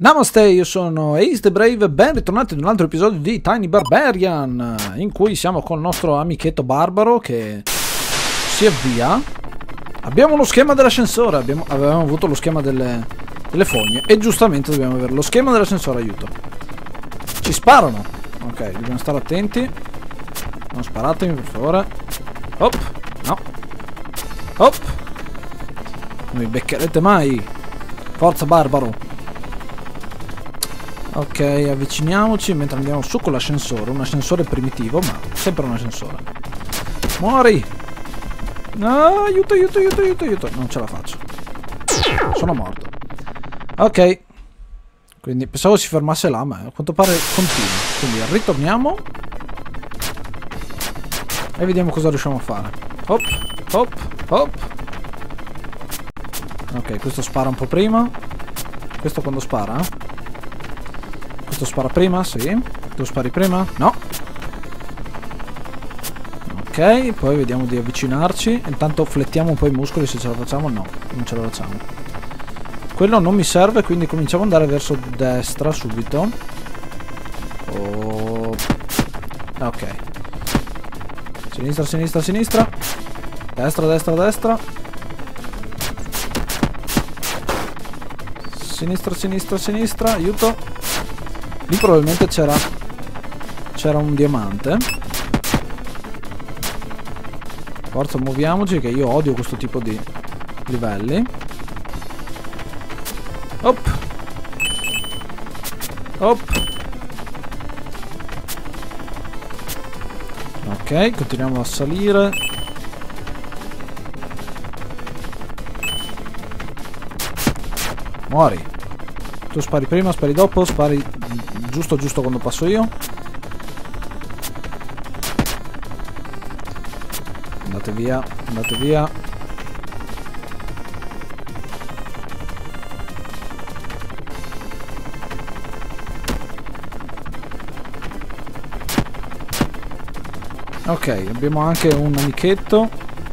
Namaste, io sono Ace the Brave e ben ritornati ad un altro episodio di Tiny Barbarian, in cui siamo con il nostro amichetto barbaro che si avvia. Abbiamo lo schema dell'ascensore, avevamo avuto lo schema delle fogne e giustamente dobbiamo avere lo schema dell'ascensore, aiuto. Ci sparano, ok, dobbiamo stare attenti. Non sparatemi per favore. Hop, no. Hop. Non mi beccherete mai. Forza barbaro. Ok, avviciniamoci mentre andiamo su con l'ascensore. Un ascensore primitivo, ma sempre un ascensore. Muori! No, aiuto, aiuto, aiuto, aiuto, aiuto. Non ce la faccio. Sono morto. Ok. Quindi pensavo si fermasse là, ma a quanto pare continua. Quindi ritorniamo. E vediamo cosa riusciamo a fare. Hop, hop, hop. Ok, questo spara un po' prima. Questo quando spara? Questo spara prima? Sì. Tu spari prima? No. Ok, poi vediamo di avvicinarci. Intanto flettiamo un po' i muscoli se ce la facciamo. No, non ce la facciamo. Quello non mi serve, quindi cominciamo ad andare verso destra subito. Oh. Ok. Sinistra, sinistra, sinistra. Destra, destra, destra. Sinistra, sinistra, sinistra. Aiuto. Lì probabilmente c'era un diamante. Forza, muoviamoci che io odio questo tipo di livelli. Hop. Hop. Ok, continuiamo a salire. Muori. Tu spari prima, spari dopo, spari giusto quando passo io. Andate via, andate via. Ok, abbiamo anche un amichetto.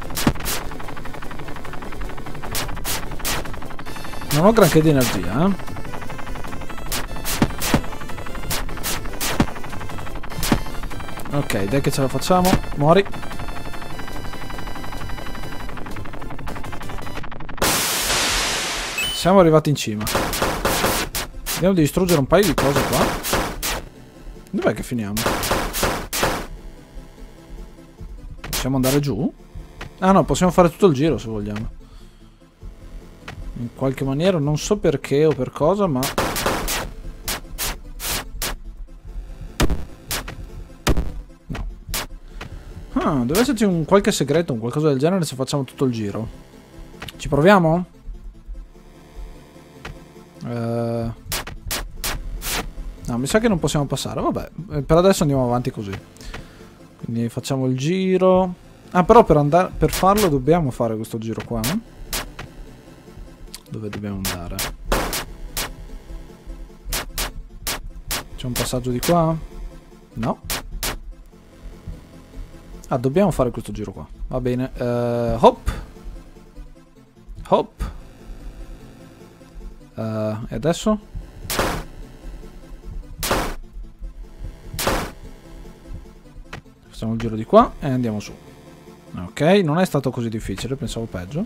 Non ho granché di energia, eh. Ok, dai che ce la facciamo. Muori. Siamo arrivati in cima. Vediamo di distruggere un paio di cose qua. Dov'è che finiamo? Possiamo andare giù? Ah no, possiamo fare tutto il giro se vogliamo. In qualche maniera, non so perché o per cosa, ma... deve esserci un qualche segreto, un qualcosa del genere se facciamo tutto il giro. Ci proviamo? No, mi sa che non possiamo passare. Vabbè, per adesso andiamo avanti così. Quindi facciamo il giro. Ah, però per farlo dobbiamo fare questo giro qua, no? Dove dobbiamo andare? C'è un passaggio di qua? No. Ah, dobbiamo fare questo giro qua. Va bene. Hop. Hop. E adesso? Facciamo il giro di qua e andiamo su. Ok, non è stato così difficile, pensavo peggio.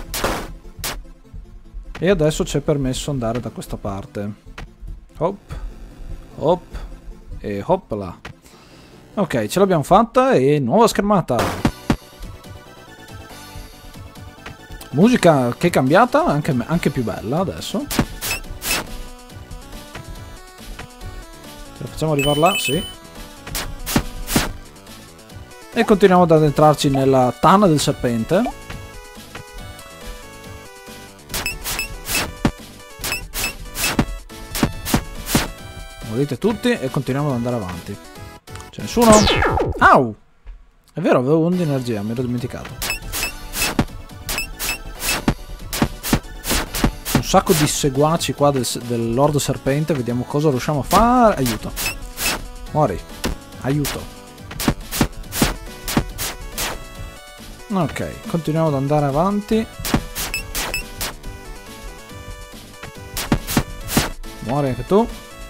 E adesso c'è permesso andare da questa parte. Hop. Hop. E hop là. Ok, ce l'abbiamo fatta e nuova schermata. Musica che è cambiata, anche più bella adesso. Ce la facciamo arrivare là? Sì. E continuiamo ad addentrarci nella tana del serpente. Morite tutti e continuiamo ad andare avanti. C'è nessuno? Au! È vero, avevo un di energia, mi ero dimenticato. Un sacco di seguaci qua del Lord Serpente. Vediamo cosa riusciamo a fare. Aiuto. Muori. Aiuto. Ok, continuiamo ad andare avanti. Muori anche tu.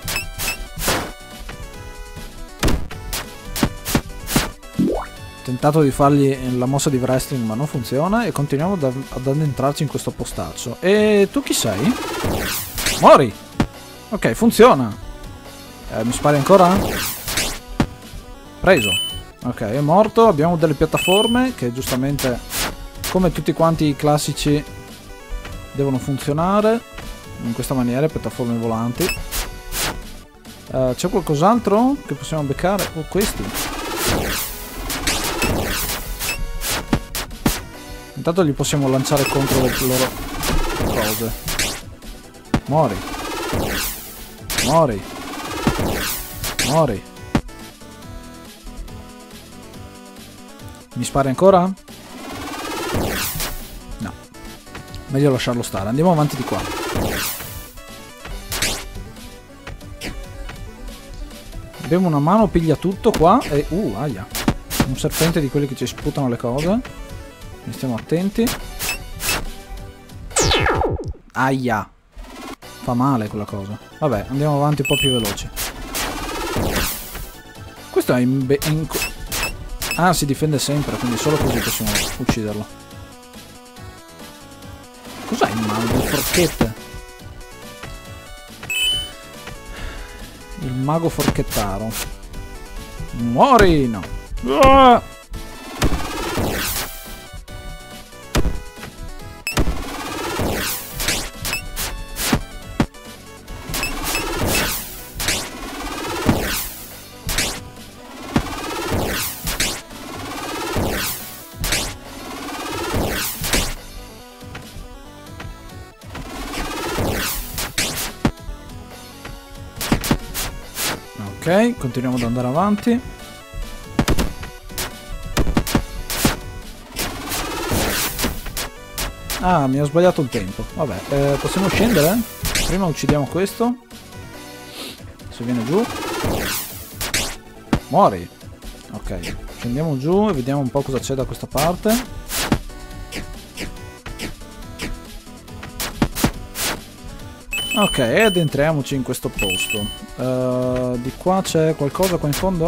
Ho tentato di fargli la mossa di wrestling ma non funziona e continuiamo ad addentrarci in questo postaccio. E tu chi sei? Muori! Ok, funziona. Mi spari ancora? Preso. Ok, è morto. Abbiamo delle piattaforme che giustamente, come tutti quanti i classici, devono funzionare in questa maniera, piattaforme volanti. C'è qualcos'altro che possiamo beccare? Oh, questi. Intanto gli possiamo lanciare contro le loro cose. Muori. Muori. Muori. Mi spari ancora? No. Meglio lasciarlo stare. Andiamo avanti di qua. Abbiamo una mano, piglia tutto qua. E... aia. Un serpente di quelli che ci sputano le cose. Stiamo attenti. Aia. Fa male quella cosa. Vabbè, andiamo avanti un po' più veloci. Questo è ah, si difende sempre, quindi solo così possiamo ucciderlo. Cos'è il mago? Le forchette. Il mago forchettaro. Muori! No. Ah! Ok, continuiamo ad andare avanti. Ah, mi ho sbagliato il tempo. Vabbè, possiamo scendere? Prima uccidiamo questo. Se viene giù. Muori. Ok, scendiamo giù e vediamo un po' cosa c'è da questa parte. Ok, addentriamoci in questo posto. Di qua c'è qualcosa qua in fondo?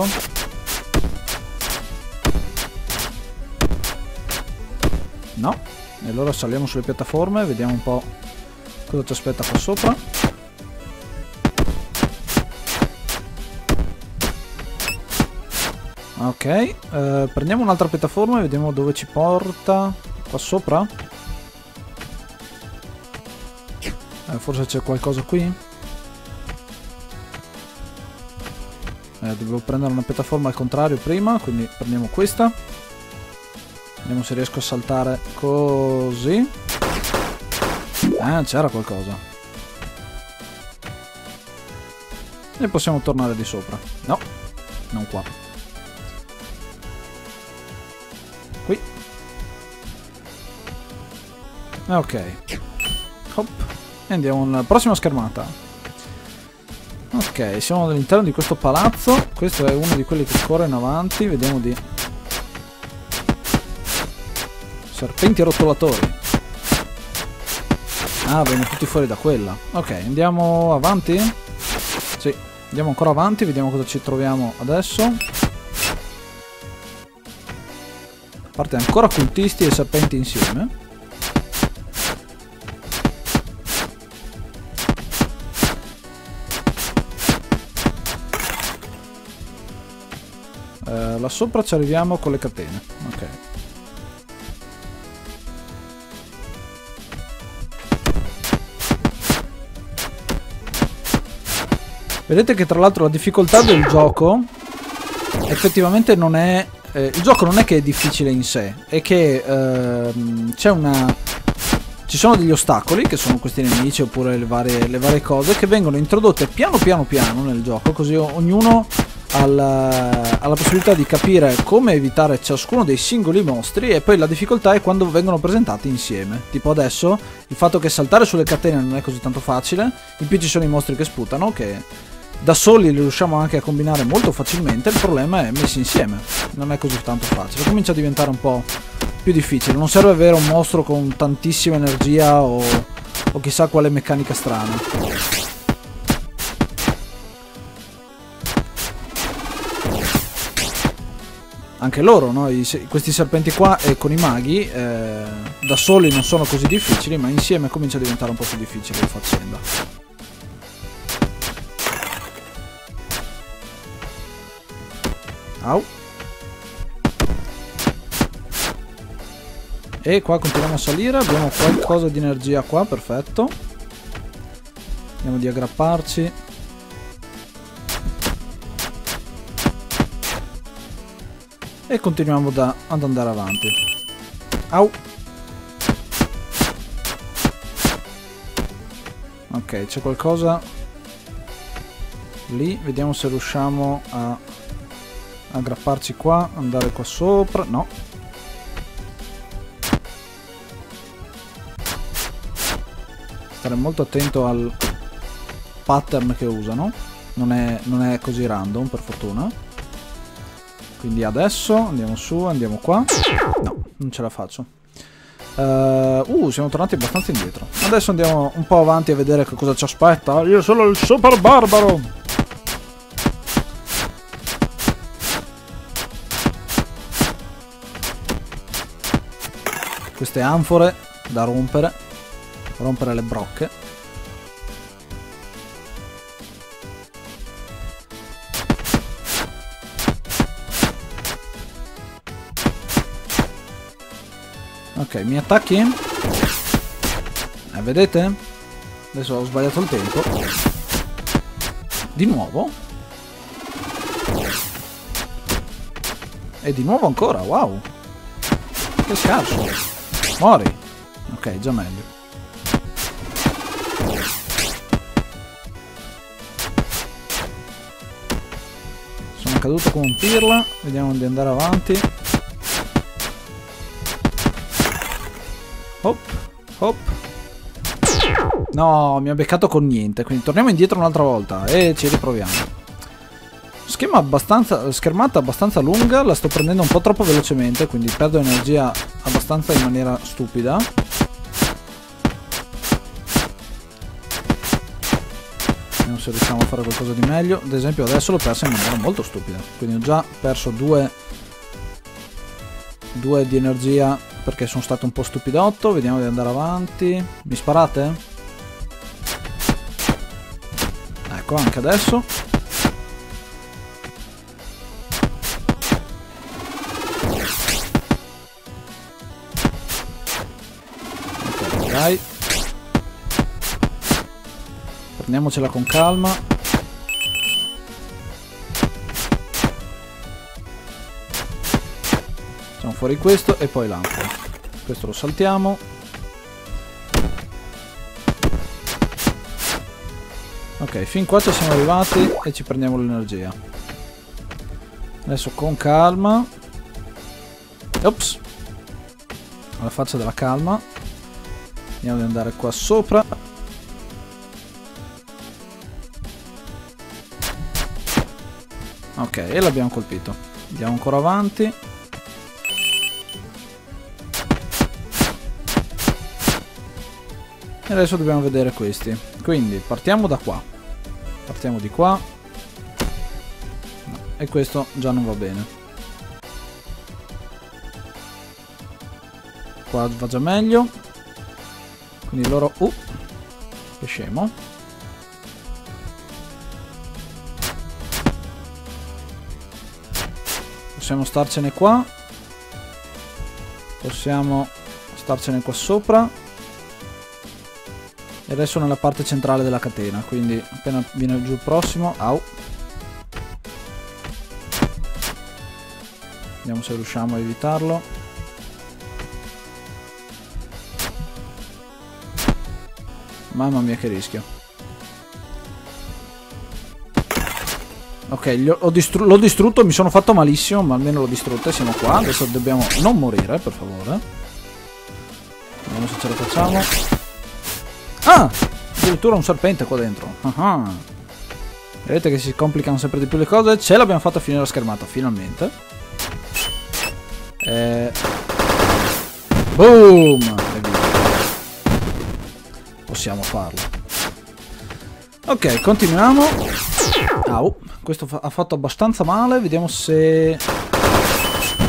No. E allora saliamo sulle piattaforme, vediamo un po' cosa ci aspetta qua sopra. Ok, prendiamo un'altra piattaforma e vediamo dove ci porta. Qua sopra? Forse c'è qualcosa qui? Dovevo prendere una piattaforma al contrario prima, quindi prendiamo questa. Vediamo se riesco a saltare così. C'era qualcosa. E possiamo tornare di sopra. No, non qua. Qui. Ok. Hop. E andiamo alla prossima schermata. Ok, siamo all'interno di questo palazzo. Questo è uno di quelli che corre in avanti. Vediamo di... serpenti rotolatori. Ah, vengono tutti fuori da quella. Ok, andiamo avanti? Sì, andiamo ancora avanti. Vediamo cosa ci troviamo adesso. A parte ancora cultisti e serpenti insieme. Là sopra ci arriviamo con le catene. Ok. Vedete che tra l'altro la difficoltà del gioco effettivamente non è... il gioco non è che è difficile in sé, è che c'è una... ci sono degli ostacoli, che sono questi nemici oppure le varie cose, che vengono introdotte piano nel gioco, così ognuno ha la possibilità di capire come evitare ciascuno dei singoli mostri, e poi la difficoltà è quando vengono presentati insieme. Tipo adesso, il fatto che saltare sulle catene non è così tanto facile, in più ci sono i mostri che sputano, che da soli li riusciamo anche a combinare molto facilmente, il problema è messi insieme, non è così tanto facile, comincia a diventare un po' più difficile, non serve avere un mostro con tantissima energia o chissà quale meccanica strana. anche loro, no? Questi serpenti qua con i maghi da soli non sono così difficili, ma insieme comincia a diventare un po' più difficile la faccenda. Au. E qua continuiamo a salire, abbiamo qualcosa di energia qua, perfetto. Vediamo di aggrapparci. E continuiamo ad andare avanti. Au. Ok, c'è qualcosa lì, vediamo se riusciamo a aggrapparci qua, andare qua sopra. No. Stare molto attento al pattern che usano, non è così random, per fortuna. Quindi adesso andiamo su, andiamo qua. No, non ce la faccio. Siamo tornati abbastanza indietro. Adesso andiamo un po' avanti a vedere che cosa ci aspetta. Io sono il super barbaro. Queste anfore da rompere le brocche. Ok, mi attacchi? Vedete? Adesso ho sbagliato il tempo. Di nuovo? E di nuovo ancora, wow. Che scarso. Muori. Ok, già meglio. Sono caduto come un pirla. Vediamo di andare avanti. Hop, hop. No, mi ha beccato con niente. Quindi torniamo indietro un'altra volta e ci riproviamo. Schermata abbastanza lunga. La sto prendendo un po' troppo velocemente, quindi perdo energia abbastanza in maniera stupida. Vediamo se riusciamo a fare qualcosa di meglio. Ad esempio adesso l'ho persa in maniera molto stupida. Quindi ho già perso due di energia perché sono stato un po' stupidotto. Vediamo di andare avanti. Mi sparate? Ecco, anche adesso. Ok, dai. Prendiamocela con calma. Fuori questo e poi l'altro. Questo lo saltiamo. Ok, fin qua ci siamo arrivati e ci prendiamo l'energia. Adesso con calma. Ops. Alla faccia della calma. Andiamo ad andare qua sopra. Ok, e l'abbiamo colpito. Andiamo ancora avanti. E adesso dobbiamo vedere questi. Quindi partiamo da qua. Partiamo di qua. No, e questo già non va bene. Qua va già meglio. Quindi loro... che scemo. Possiamo starcene qua. Possiamo starcene qua sopra. E adesso nella parte centrale della catena, quindi appena viene giù il prossimo, au. Vediamo se riusciamo a evitarlo. Mamma mia che rischio. Ok, l'ho distrutto, mi sono fatto malissimo, ma almeno l'ho distrutto e siamo qua. Adesso dobbiamo non morire, per favore. Vediamo se ce la facciamo. Ah! Addirittura un serpente qua dentro. Vedete che si complicano sempre di più le cose. Ce l'abbiamo fatta finire la schermata, finalmente. Boom! Possiamo farlo. Ok, continuiamo. Au! Questo ha fatto abbastanza male. Vediamo se...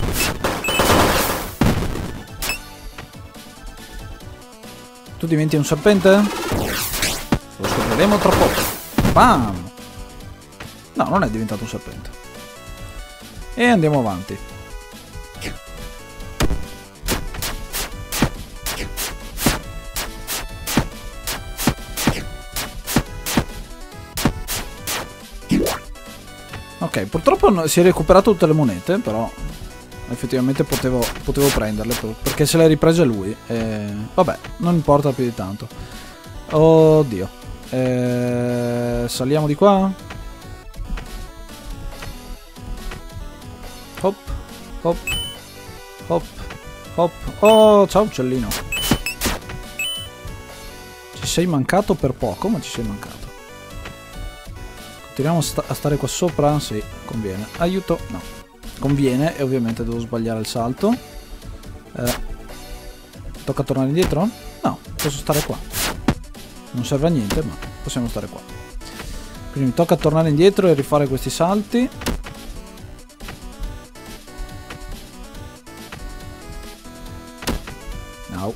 Tu diventi un serpente? Lo scopriremo tra poco. Bam! No, non è diventato un serpente. E andiamo avanti. Ok, purtroppo si è recuperato tutte le monete, però effettivamente potevo prenderle perché se le ha riprese lui. Vabbè, non importa più di tanto. Oddio. Saliamo di qua. Hop, hop, hop, hop. Oh, ciao uccellino. Ci sei mancato per poco, ma ci sei mancato. Continuiamo a stare qua sopra? Sì, conviene. Aiuto? No. Conviene e ovviamente devo sbagliare il salto. Tocca tornare indietro? No, posso stare qua. Non serve a niente, ma possiamo stare qua. Quindi mi tocca tornare indietro e rifare questi salti. No.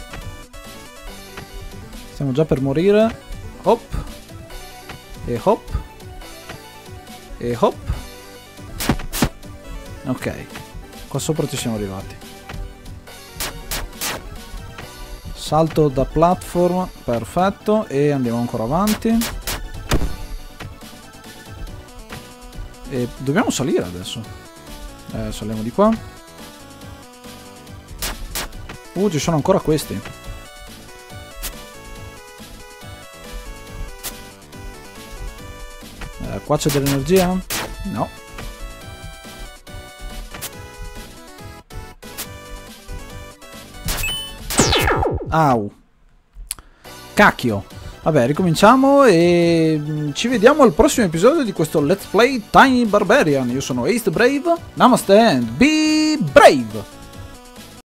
Stiamo già per morire. Hop. E hop. E hop. Ok. Qua sopra ci siamo arrivati. Salto da platform. Perfetto. E andiamo ancora avanti. E dobbiamo salire adesso. Saliamo di qua. Ci sono ancora questi. Qua c'è dell'energia? No. Au. Cacchio. Vabbè, ricominciamo e ci vediamo al prossimo episodio di questo Let's Play Tiny Barbarian. Io sono Ace the Brave. Namaste and be brave!